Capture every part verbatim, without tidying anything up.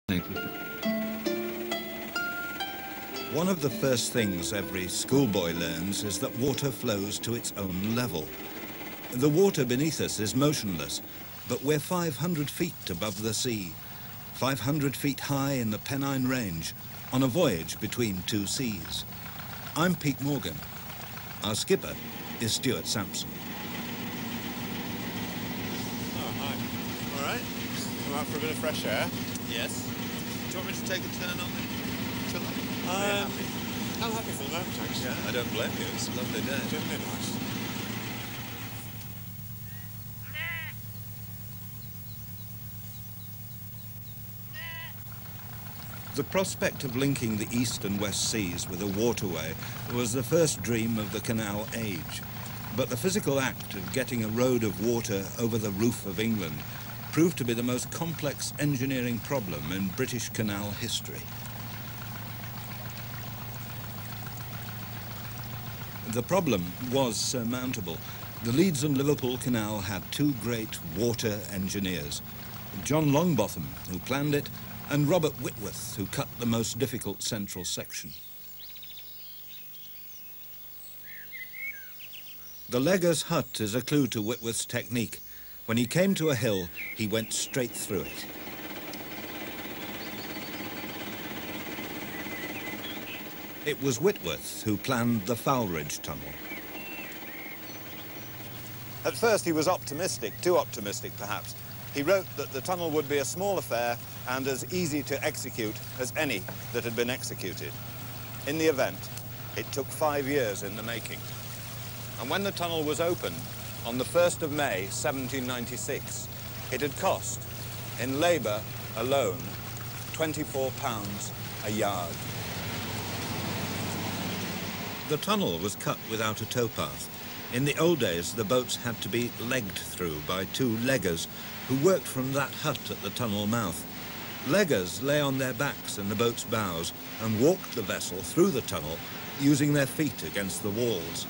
One of the first things every schoolboy learns is that water flows to its own level. The water beneath us is motionless, but we're five hundred feet above the sea, five hundred feet high in the Pennine Range, on a voyage between two seas. I'm Pete Morgan. Our skipper is Stuart Sampson. Oh, hi. All right. Come out for a bit of fresh air? Yes. Do you want me to take a turn on the tiller? Um, happy? I'm happy for the moment, thanks. Yeah, I don't blame you. It's a lovely day. Generally nice. The prospect of linking the East and West Seas with a waterway was the first dream of the canal age. But the physical act of getting a road of water over the roof of England proved to be the most complex engineering problem in British canal history. The problem was surmountable. The Leeds and Liverpool Canal had two great water engineers, John Longbotham, who planned it, and Robert Whitworth, who cut the most difficult central section. The Legger's Hut is a clue to Whitworth's technique. When he came to a hill, he went straight through it. It was Whitworth who planned the Foulridge Tunnel. At first he was optimistic, too optimistic perhaps. He wrote that the tunnel would be a small affair and as easy to execute as any that had been executed. In the event, it took five years in the making. And when the tunnel was opened, on the first of May, seventeen ninety-six, it had cost, in labour alone, twenty-four pounds a yard. The tunnel was cut without a towpath. In the old days, the boats had to be legged through by two leggers who worked from that hut at the tunnel mouth. Leggers lay on their backs in the boat's bows and walked the vessel through the tunnel using their feet against the walls.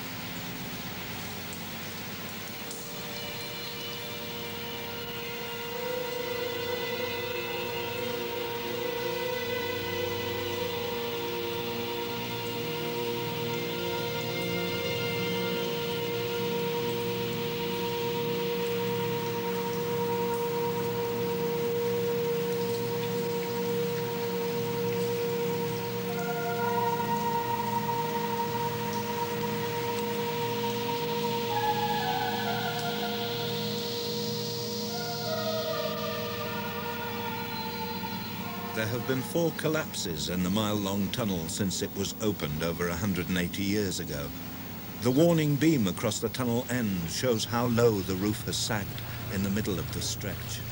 There have been four collapses in the mile-long tunnel since it was opened over one hundred eighty years ago. The warning beam across the tunnel end shows how low the roof has sagged in the middle of the stretch.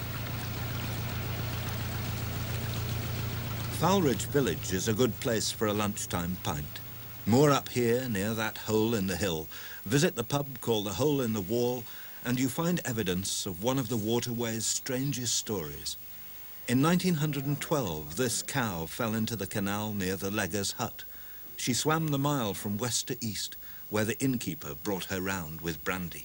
Foulridge Village is a good place for a lunchtime pint. Moor up here near that hole in the hill. Visit the pub called the Hole in the Wall and you find evidence of one of the waterway's strangest stories. In nineteen twelve, this cow fell into the canal near the Legger's Hut. She swam the mile from west to east, where the innkeeper brought her round with brandy.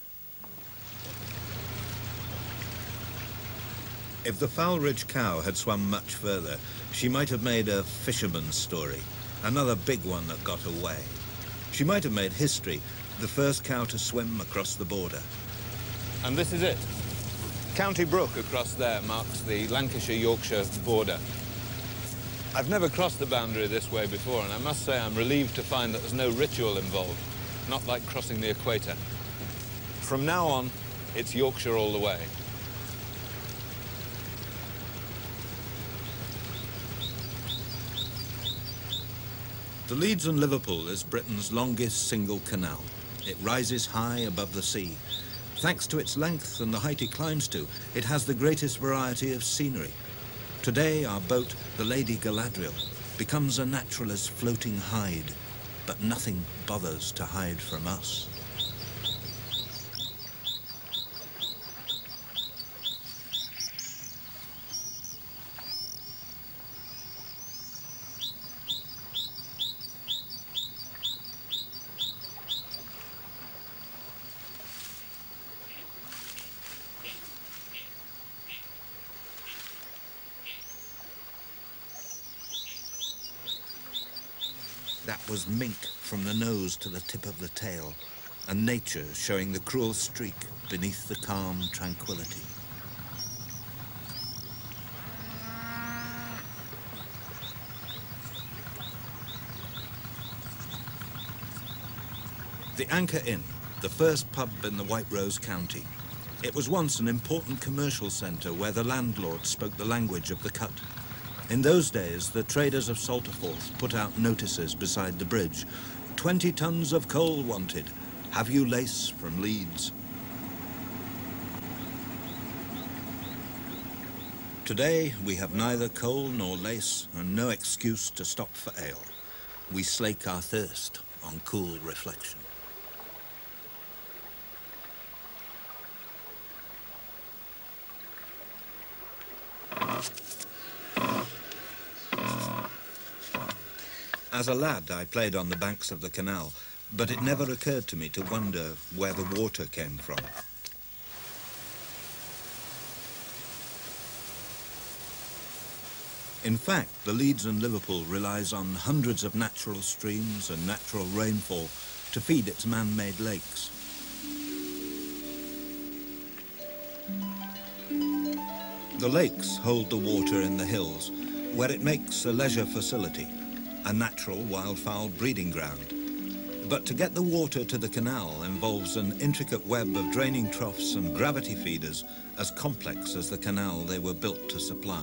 If the Foulridge cow had swum much further, she might have made a fisherman's story, another big one that got away. She might have made history, the first cow to swim across the border. And this is it. County Brook across there marks the Lancashire-Yorkshire border. I've never crossed the boundary this way before, and I must say I'm relieved to find that there's no ritual involved, not like crossing the equator. From now on, it's Yorkshire all the way. The Leeds and Liverpool is Britain's longest single canal. It rises high above the sea. Thanks to its length and the height it climbs to, it has the greatest variety of scenery. Today, our boat, the Lady Galadriel, becomes a naturalist's floating hide, but nothing bothers to hide from us. That was mink from the nose to the tip of the tail, and nature showing the cruel streak beneath the calm tranquility. The Anchor Inn, the first pub in the White Rose County. It was once an important commercial centre where the landlord spoke the language of the cut. In those days, the traders of Salterforth put out notices beside the bridge. Twenty tons of coal wanted. Have you lace from Leeds? Today, we have neither coal nor lace and no excuse to stop for ale. We slake our thirst on cool reflection. As a lad, I played on the banks of the canal, but it never occurred to me to wonder where the water came from. In fact, the Leeds and Liverpool relies on hundreds of natural streams and natural rainfall to feed its man-made lakes. The lakes hold the water in the hills, where it makes a leisure facility, a natural wildfowl breeding ground. But to get the water to the canal involves an intricate web of draining troughs and gravity feeders as complex as the canal they were built to supply.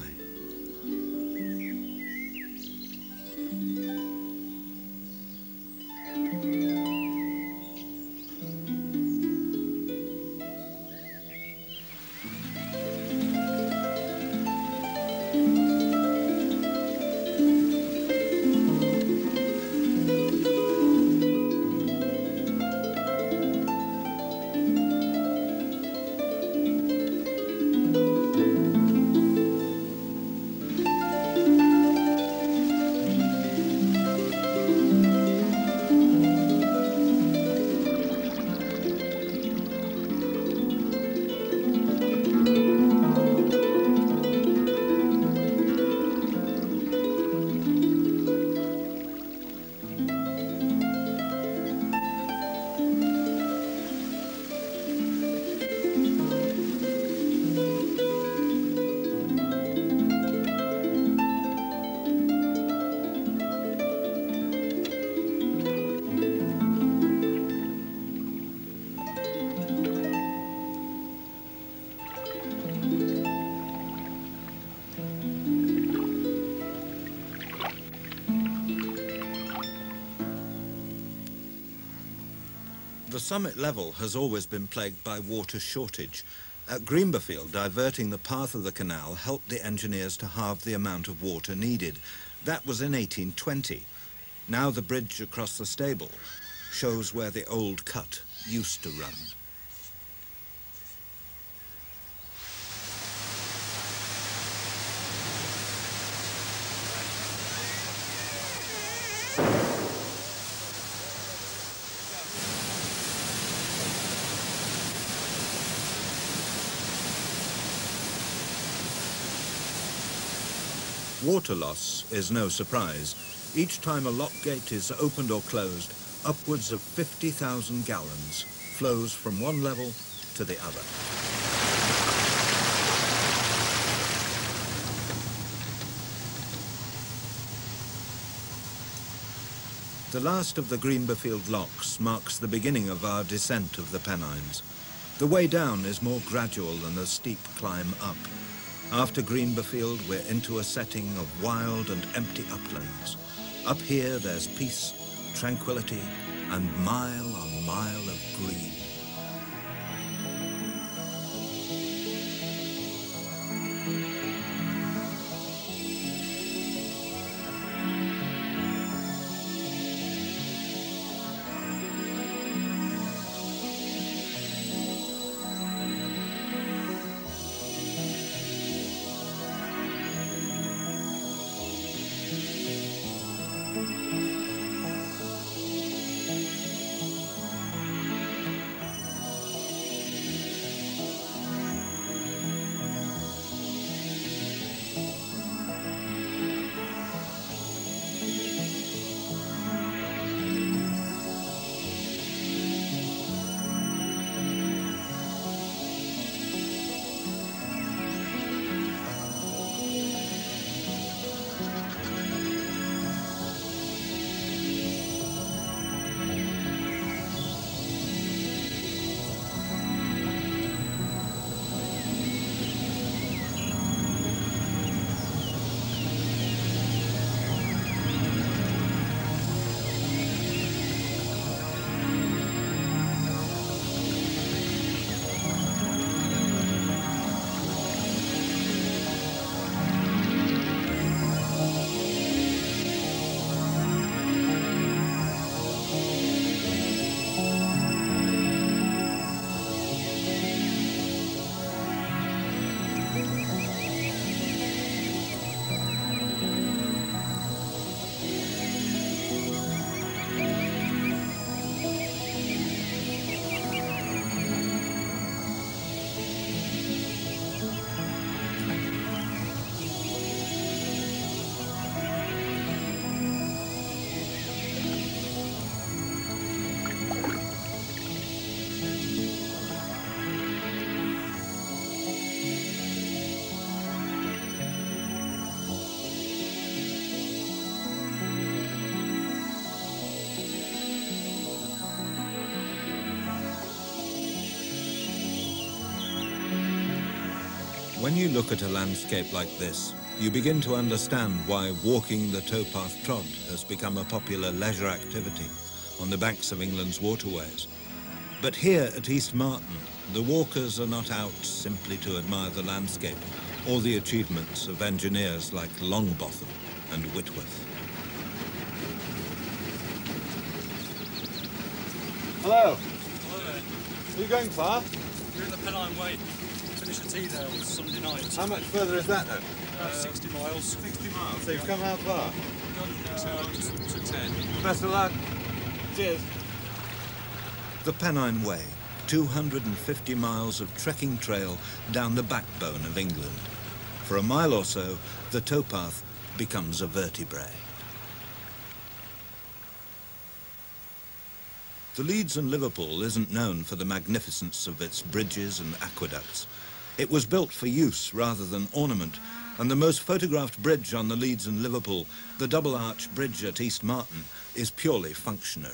The summit level has always been plagued by water shortage. At Greenberfield, diverting the path of the canal helped the engineers to halve the amount of water needed. That was in eighteen twenty. Now the bridge across the stable shows where the old cut used to run. Water loss is no surprise. Each time a lock gate is opened or closed, upwards of fifty thousand gallons flows from one level to the other. The last of the Greenberfield locks marks the beginning of our descent of the Pennines. The way down is more gradual than the steep climb up. After Greenberfield, we're into a setting of wild and empty uplands. Up here, there's peace, tranquility, and mile on mile of green. When you look at a landscape like this, you begin to understand why walking the towpath trod has become a popular leisure activity on the banks of England's waterways. But here at East Marton, the walkers are not out simply to admire the landscape or the achievements of engineers like Longbotham and Whitworth. Hello. Hello there. Are you going far? We're in the Pennine Way. Finish the tea there on Sunday night. How much further is that then? Uh, sixty miles. sixty miles. So you've come how far? Done uh, to ten. Best of luck. Cheers. The Pennine Way, two hundred fifty miles of trekking trail down the backbone of England. For a mile or so, the towpath becomes a vertebrae. The Leeds and Liverpool isn't known for the magnificence of its bridges and aqueducts. It was built for use rather than ornament, and the most photographed bridge on the Leeds and Liverpool, the Double Arch Bridge at East Marton, is purely functionary.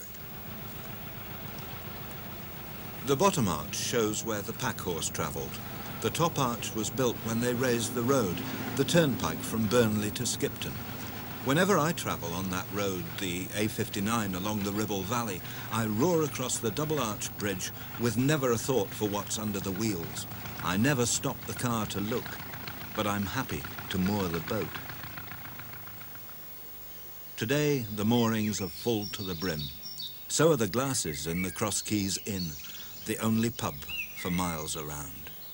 The bottom arch shows where the pack horse travelled. The top arch was built when they raised the road, the turnpike from Burnley to Skipton. Whenever I travel on that road, the A fifty-nine along the Ribble Valley, I roar across the Double Arch Bridge with never a thought for what's under the wheels. I never stop the car to look, but I'm happy to moor the boat. Today, the moorings are full to the brim. So are the glasses in the Cross Keys Inn, the only pub for miles around.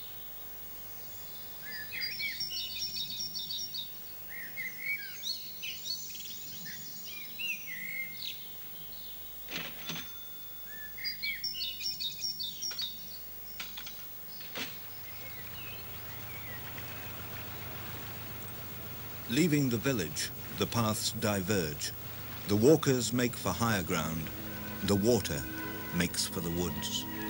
Leaving the village, the paths diverge. The walkers make for higher ground. The water makes for the woods.